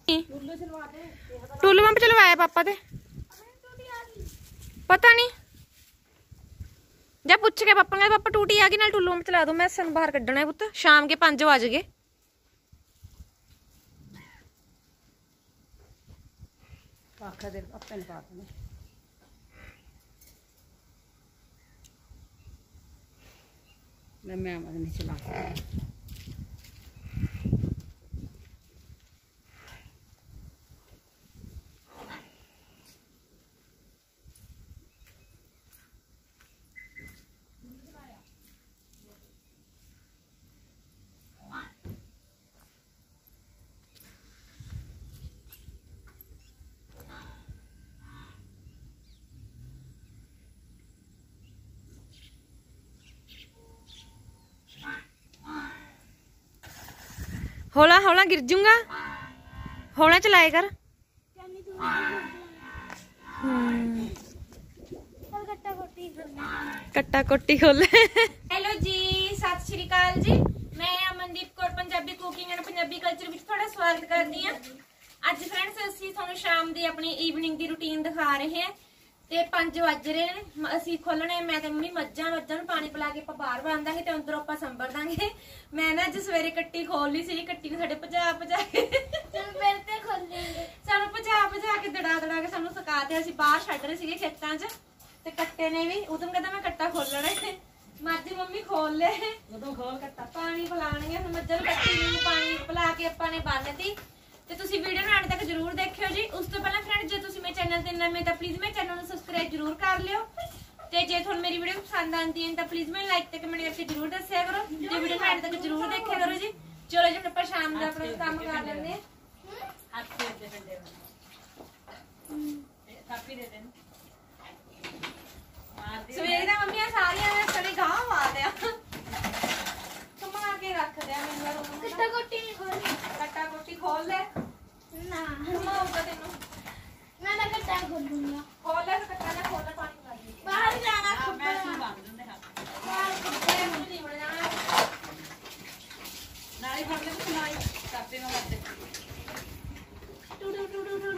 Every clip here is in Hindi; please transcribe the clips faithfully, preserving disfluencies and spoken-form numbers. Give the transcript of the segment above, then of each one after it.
टुल्लू पंप चलवाया पापा ते पता नहीं जा पूछ के पापा ने पापा टूटी आ गई ना टुल्लू पंप चला दो मैं सन बाहर कड्ढना है पुत्त शाम के पांच बज गए मैं मैं नहीं चला हौला हौला गिर जूंगा हौला चलाए कर कट्टा कोटी खोले हेलो जी सत श्री अकाल जी मैं Amandeep Kaur Punjabi cooking and Punjabi culture विच थोड़ा स्वागत करती हूं। अज फ्रेंड्स असीं तुहानूं शाम दी अपनी ईवनिंग दी रूटीन दिखा रहे हैं ते पांच वज रहे ने असीं खोलने मैं ते मम्मी मज्जां मज्जां नूं पानी पिला के आपां बाहर बन दांगे ते अंदरों आपां संभर दांगे। मैं ना अज सवेरे कट्टी खोल ली सी कट्टी नूं साडे भजा भजा के मेरे ते खोलेंगे सानूं भजा भजा के दड़ा दड़ा के सानूं सका ते असीं बाहर छड्ड रहे सीगे खेतां च ते कट्टे ने भी उदम कहंदा मैं कट्टा खोलना है मज मम्मी खोल ले उदम खोल कट्टा पानी पिलाणगे हुण मज्जां नूं कट्टी नूं पानी पिला के आपां ने बन्नती ते तुसी वीडियो नूं एंड तक जरूर देखियो जी। उस तो पहला फ्रेंड जे तुसी मेरे चैनल ते नवे तां प्लीज मेरे चैनल नूं सबसक्राइब जरूर कर लियो ते जे तुहानूं मेरी वीडियो पसंद आंदी है तां प्लीज मेरे लाइक ते कमेंट करके जरूर दस्सिया करो जे वीडियो नूं एंड तक जरूर देखिया करो जी। चलो जी ਆਪਾਂ शाम ਦਾ अपना काम कर ਲੈਂਦੇ ਆ ਹੱਥ ਦੇ ਡੰਡੇ ਇਹ ਥਾਪੀ ਦੇ ਦੇ ਮਾਰ ਦੇ ਸਵੇਰੇ ਦਾ ਮੰਮੀ ਆ ਸਾਰੀਆਂ ਨੇ ਸੜੇ ਗਾਹ ਮਾਰਦੇ ਆ ਕਮਾ ਕੇ ਰੱਖਦੇ ਆ ਮੈਨੂੰ ਕੱਟਾ ਕੋਟੀ ਨਹੀਂ ਖੋਲਣੀ ਕੱਟਾ ਕੋਟੀ ਖੋਲ ਲੈ ਨਾ ਕਮਾਊਗਾ ਤੈਨੂੰ ਨਾ ਨਾ ਕੱਟਾ ਖੋਲੂੰਗਾ ਖੋਲ ਲੈ ਕੱਟਾ ਨਾ ਖੋਲ ਲੈ ਪਾਣੀ ਪਾ ਦੇ ਬਾਹਰ ਜਾਣਾ ਖੱਬਾ ਮੈਂ ਬੰਦ ਦਿੰਦੇ ਹੱਥ ਬਾਹਰ ਕਿੱਥੇ ਨਹੀਂ ਵੜ ਜਾਣਾ ਨਾਲੇ ਫੜ ਲੈ ਤੂੰ ਨਾਲੇ ਕੱਟੇ ਨਾ ਵੱਟ ਟੂ ਟੂ ਟੂ ਟੂ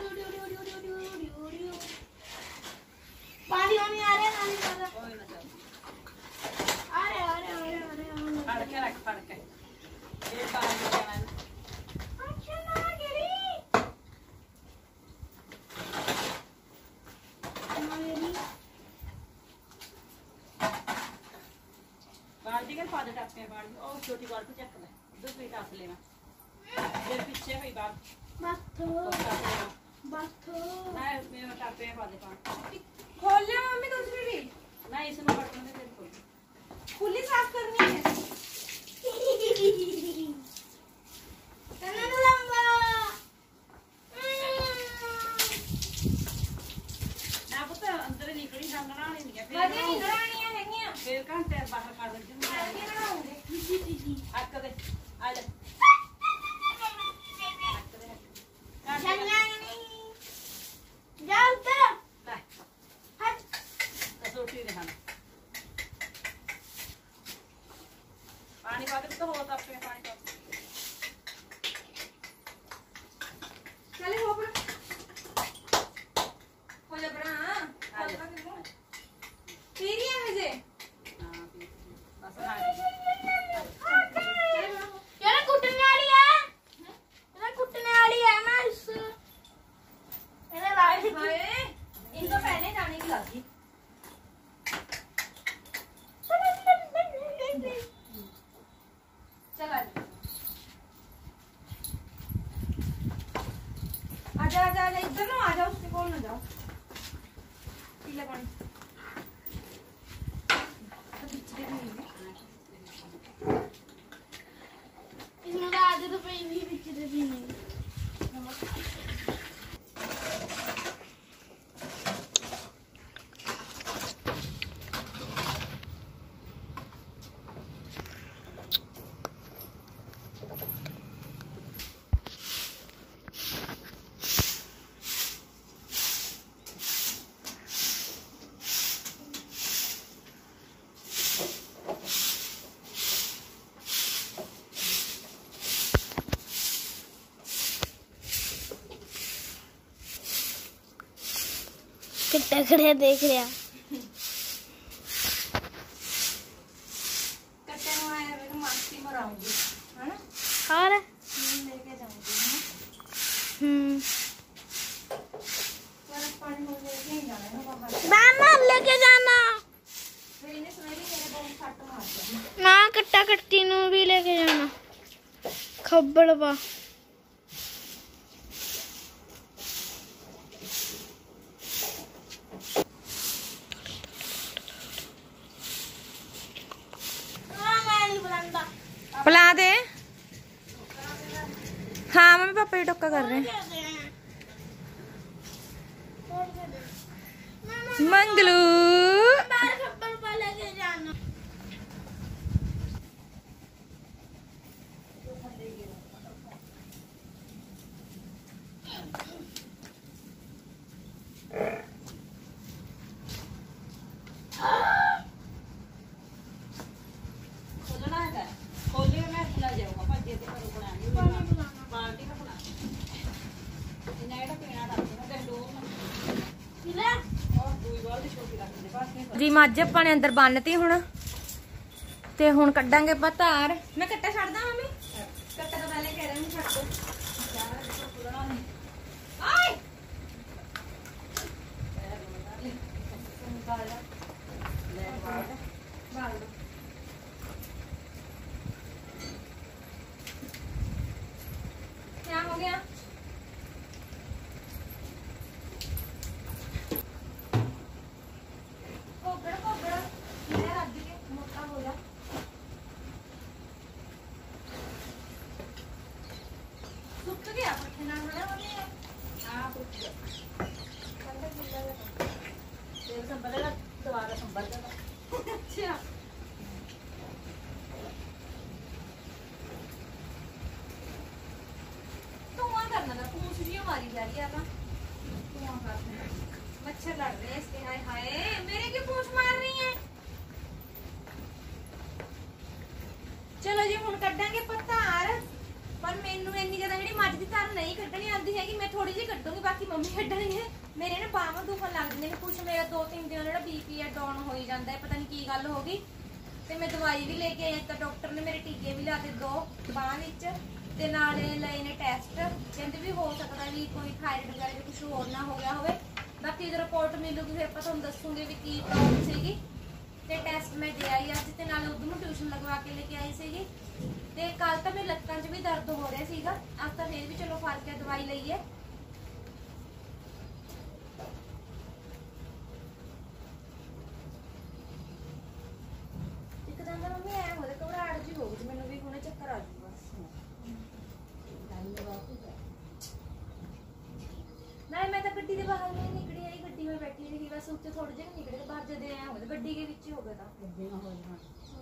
ਟੂ पानी होने आ रहा है नानी वाला कोई ना चल आ रहे आ रहे आ रहे फड़ के रख फड़ के ये पानी देना अच्छा ना गिरी मेरी बाल्टी के पादे टपके बाल्टी ओ छोटी बाल्टी चक ले दो पीट आस लेना फिर पीछे हुई बात बाथो बाथो ना मैं टपके पादे पानी खोल ले मम्मी दूसरी भी ना इसमें बटन में तेरे खोल खुली साफ करनी है कन्ना लंबा ना पुत्र अंदर निकली संगना नहीं है फिर अरे निकलनी है हैगियां फिर घंटे बाहर कर दूंगी मैं बनाऊंगी हक दे आ जा चलना नहीं जा उतर पानी पा के तो होता अपने पानी पा चले हो बड़ा हो जा बड़ा हां तेरी है मुझे हां बस हां यार कुटने वाली है यार कुटने वाली है ना इस मेरे लाइट भाई इनको पहले जाने की लगी चला किट्टा खड़े देख रहा कट्टे नु आया वे तो मस्ती मराऊंगी है ना और लेके जाऊंगी हम्म पर पानी हो लेके ही जाना है ना बाहर दाना लेके जाना फिर इन्हें सवेरे मेरे बहुत सट मार दिया ना कट्टा कट्टी नु भी लेके जाना खब्बड़ पा बुला दे हाँ मम्मी पापा ही टोका कर रहे हैं मंगलू जी मੱਝ ਆਪਾਂ ਨੇ ਅੰਦਰ ਬੰਨਤੀ ਹੁਣ ਤੇ ਹੁਣ ਕੱਢਾਂਗੇ ਆਪਾਂ ਧਾਰ ਮੈਂ ਕੱਟਾ ਛੱਡਦਾ ਮੰਮੀ ਕੱਟਾ ਤਾਂ ਪਹਿਲੇ ਕਹਿ ਰਹੇ ਨੂੰ ਛੱਡ ਦੋ ਆਏ क्या हो गया मारी जा रही है मच्छर लड़ रहे हैं इसके हाय हाय मेरे क्यों पूंछ मार रही है चलो जी हुण कड्डांगे पत्तार पर मैनू इन्नी ज्यादा जेहड़ी मੱਝ ਦੀ ਧਾਰ नहीं कड्डनी आंदी हैगी मैं थोड़ी जी कड्डूंगी बाकी मम्मी कड्डणगे मेरे ना बाहां दुखन लग जांदे ने कुछ मेरा दो तीन दिन जेहड़ा बीपी है डाउन हो ही जांदा है पता नहीं की गल हो गई ते मैं दवाई भी लेके आई तो डॉक्टर ने मेरे टीके भी लाते दो बाहां विच ਤੇ ਨਾਲੇ ਲਏ ਨੇ ਟੈਸਟ ਕਹਿੰਦੇ ਵੀ ਹੋ ਸਕਦਾ ਵੀ ਕੋਈ ਥਾਇਰਾਇਡ ਵਗੈਰਾ ਜਾਂ ਕੁਝ ਹੋਰ ਨਾ ਹੋ ਗਿਆ ਹੋਵੇ ਬਾਕੀ ਜਦੋਂ ਰਿਪੋਰਟ ਮਿਲੂਗੀ ਫਿਰ ਆਪਾਂ ਤੁਹਾਨੂੰ ਦੱਸੂਗੇ ਵੀ ਕੀ ਪ੍ਰੋਬਲਮ ਸੀਗੀ ਤੇ ਟੈਸਟ ਮੈਂ ਦੇ ਆਈ ਅੱਜ ਤੇ ਨਾਲੇ ਉਦੋਂ ਨੂੰ ਟਿਊਸ਼ਨ ਲਗਵਾ ਕੇ ਲੈ ਕੇ ਆਈ ਸੀਗੀ ਤੇ ਕੱਲ ਤਾਂ ਮੇਰੇ ਲੱਤਾਂ 'ਚ ਵੀ ਦਰਦ ਹੋ ਰਿਹਾ ਸੀਗਾ ਅੱਜ ਤਾਂ ਫੇਰ ਵੀ ਚਲੋ ਫਰਕ ਹੈ ਦਵਾਈ ਲਈਏ ਇੱਕਦਮ ਤਾਂ ਮੰਮੀ ਐ ਹੋਵੇ ਘਬਰਾਹਟ ਜੀ ਹੋ ਗਈ ਮੈਨੂੰ ਵੀ ਹੁਣੇ ਚੱਕਰ ਆ ਜੂਗਾ नहीं मैं तो गड्डी के बाहर नहीं निकली आई गड्डी में बैठी रही बस उससे थोड़े जगह निकले तो बाहर जदे आए हो गड्डी के बीच ही हो गया था गड्डी में हो गया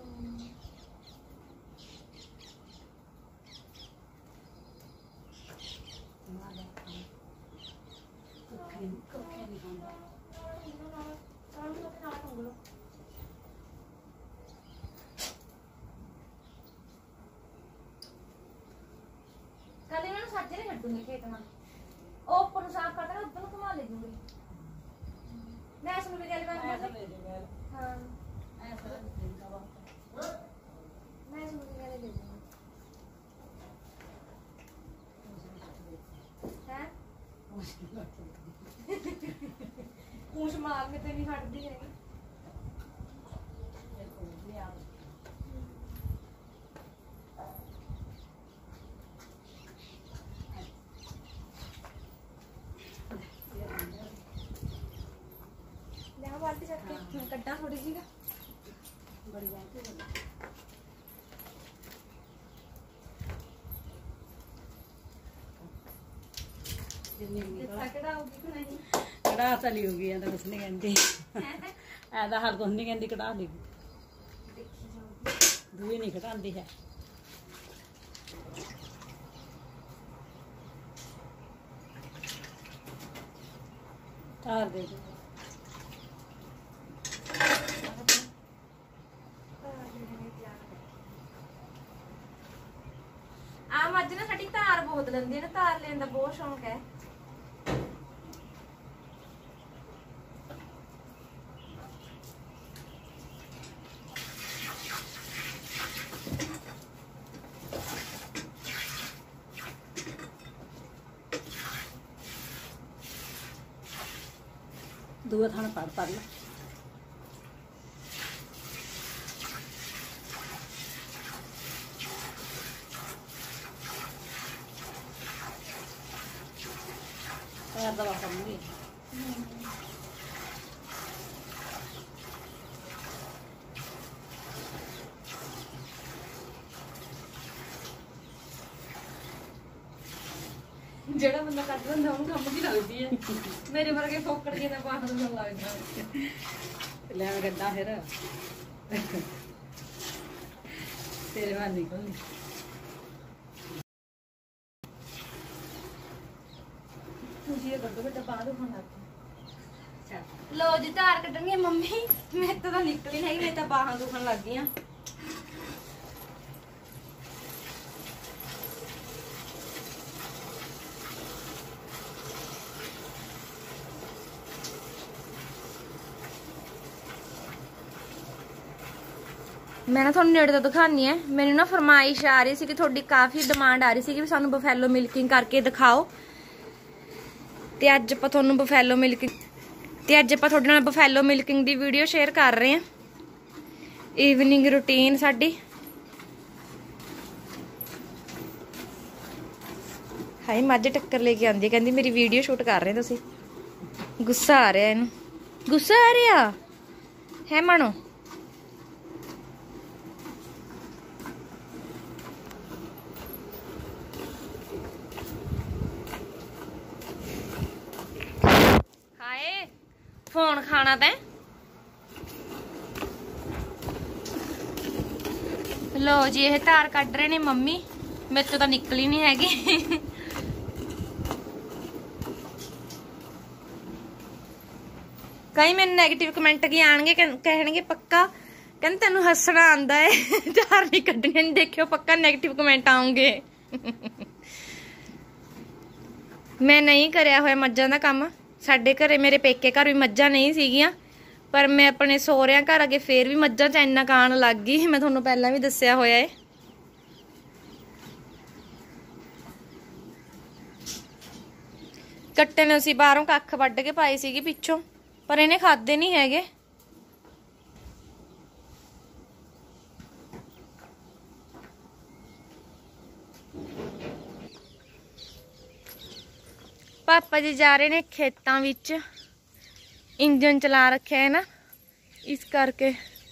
कल इन्होंने साझे नहीं कटूंगी खेत में ऊपर साफ करके ना उधर घुमा ले दूंगी मैं सुन भी गल बात हां ऐसा मैं सुन भी गल ले दूंगी हैं पूछ मार में तो नहीं हटती है बाल्टी सकते कड्डा थोड़ी जी का बढ़िया कड़ा चली होगी ऐसा कुछ नहीं कहती ऐसा हर कुछ नहीं कहती कड़ा दी दूई नहीं कटाती है तार दे दो आम अज ना साडी धार बहुत लंदी है ना धार लेने का बहुत शौक है दूए थाने पढ़ पढ़ ला पैर दबा करूंगी ਜਿਹੜਾ ਬੰਦਾ ਕੱਢ ਲੈਂਦਾ ਉਹਨੂੰ ਕੰਮ ਦੀ ਲੱਗਦੀ ਹੈ ਮੇਰੇ ਵਰਗੇ ਫੋਕੜ ਕੇ ਤਾਂ ਬਾਹਰ ਨੂੰ ਲੱਗਦਾ ਲੈ ਮੈਂ ਗੱਡਾ ਫਿਰ ਤੇਰੇ ਵੱਲ ਨਿਕਲ ਤੁਸੀਂ ਇਹ ਗੱਡੋ ਗੱਡਾ ਬਾਹਰ ਨੂੰ ਖਾਣਾ ਚੱਲ ਲੋ ਜੀ ਧਾਰ ਕੱਢਣਗੇ ਮੰਮੀ ਮੇਰੇ ਤੋਂ ਤਾਂ ਨਿਕਲੀ ਨਹੀਂ ਮੇਰੇ ਤਾਂ ਬਾਹਾਂ ਦੁਖਣ ਲੱਗ ਗਈਆਂ मैं ना थोड़ा नेड़े तो दिखानी है मैंने ना फरमाइश आ रही सी कि थोड़ी काफ़ी डिमांड आ रही सी कि सानू बफेलो मिल्किंग करके दिखाओ ते अज आपां तुहानू बफेलो मिल्किंग ते अज आपां तुहाडे नाल बफेलो मिल्किंग दी वीडियो शेयर कर रहे हैं ईवनिंग रूटीन साडी हाय मझ टक्कर लेके आंदी कहंदी मेरी वीडियो शूट कर रहे तुसी गुस्सा आ रहा इहनू गुस्सा आ रहा है मानो फोन खाना तैं लो जी ये धार कढ़ रहे ने मम्मी मेरे तो, तो निकली नहीं हैगी कई मैंने नेगेटिव कमेंट की आएंगे कहणगे पक्का कहते तेन हसना आंदा है धार नहीं कढ़नी नहीं देखियो पक्का नेगेटिव कमेंट आउंगे मैं नहीं करया होया मज्जां दा काम साडे घरे मेरे पेके घर भी मज्जां नहीं सीगियां पर मैं अपने सोहरियां घर अगे फिर भी मज्जां च इन्ना कान लग गई मैं तुहानू पहलां भी दस्सिया होया है कट्टे ने असीं बाहरों कख वड्ड के पाई सीगी पिछों पर इहने खादे नहीं हैगे पापा जी जा रहे ने खेतों विच इंजन चला रखे है ना इस करके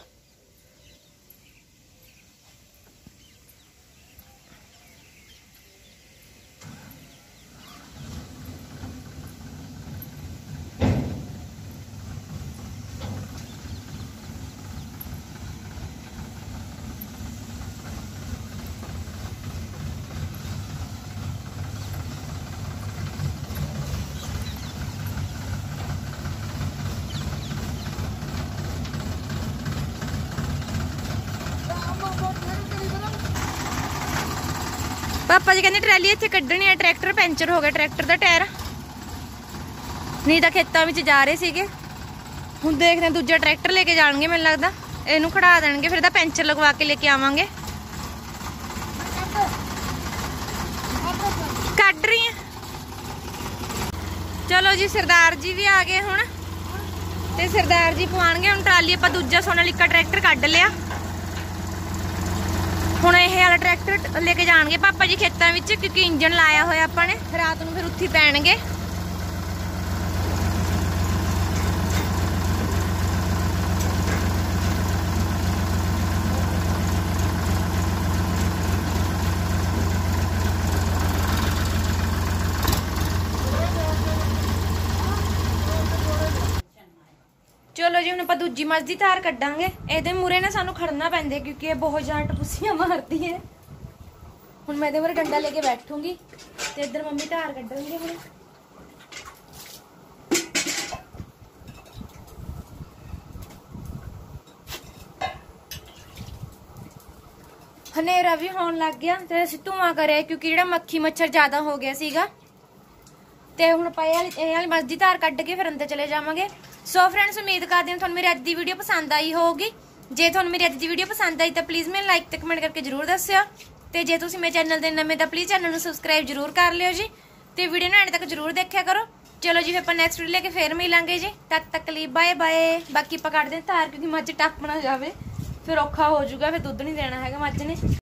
पापा जी कहते ट्रैली इत्थे कड्ढनी है ट्रैक्टर पैंचर हो गया ट्रैक्टर का टायर नहीं तो खेतों में जा रहे थे हुण देखते हैं दूजा ट्रैक्टर लेके जाएंगे मैनूं लगता इनू खड़ा देंगे फिर पैंचर लगवा के लेके आवांगे कढ़ रही है चलो जी सरदार जी भी आ गए हुण ते सरदार जी पवाणगे हुण ट्राली आपां दूजा सोनालिका ट्रैक्टर कढ़ लिया हुण इह वाला ट्रैक्टर लेके जाएंगे पापा जी खेतों में क्योंकि इंजन लाया होया आपां ने रात नूं फिर उत्थे पैणगे चलो जी हम दूजी मझ की धार कड्डांगे ये मूहरे ना सानू खड़ना पैंदा क्योंकि ये बहुत ज्यादा टपुसियां मारती है हुण मैं मूहरे डंडा लेके बैठूंगी ते इधर मम्मी धार कड्डणगे हुण हनेरा भी होने लग गया ते असीं धुआं करिया क्योंकि जिहड़ा मक्खी मच्छर ज्यादा हो गया सीगा ते हुण पाए वाली मझ की धार कड्ड के फिर अंदर चले जावांगे। सो फ्रेंड्स उम्मीद करती हूँ तुहानूं मेरी अज दी वीडियो पसंद आई होगी। जे तुहानूं मेरी अज दी वीडियो पसंद आई तो प्लीज़ मेरे लाइक ते कमेंट करके जरूर दस्सिओ ते जे तुसीं मेरे चैनल दे नवें तो प्लीज़ चैनल नूं सबसक्राइब जरूर कर लिओ जी ते वीडियो नूं एंड तक जरूर देखिया करो। ਚਲੋ ਜੀ ਫਿਰ ਆਪਾਂ ਨੈਕਸਟ ਵੀਡੀਓ ਲੈ ਕੇ ਫੇਰ ਮਿਲਾਂਗੇ ਜੀ। ਤਦ ਤੱਕ ਲਈ ਬਾਏ ਬਾਏ। ਬਾਕੀ ਆਪਾਂ ਕੱਢਦੇ ਹਾਂ ਧਾਰ ਕਿਉਂਕਿ ਮੱਝ ਟੱਪ ਨਾ ਜਾਵੇ, ਫਿਰ ਔਖਾ ਹੋ ਜਾਊਗਾ, ਫਿਰ ਦੁੱਧ ਨਹੀਂ ਦੇਣਾ ਹੈਗਾ ਮੱਝ ਨੇ।